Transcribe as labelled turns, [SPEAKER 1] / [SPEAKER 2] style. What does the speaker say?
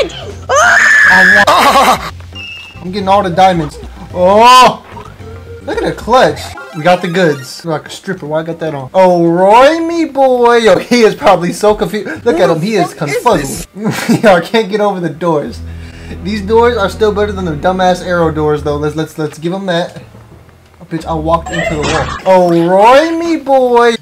[SPEAKER 1] it! Ah!
[SPEAKER 2] I'm getting all the diamonds. Oh! Look at the clutch. We got the goods. Like a stripper. Why I got that on? Oh, Roy, me boy. Yo, he is probably so confused. Look at him. He is confuzzled. Yo, I can't get over the doors. These doors are still better than the dumbass arrow doors, though. Let's give him that. Oh, bitch, I walked into the wall. Oh, Roy, me boy.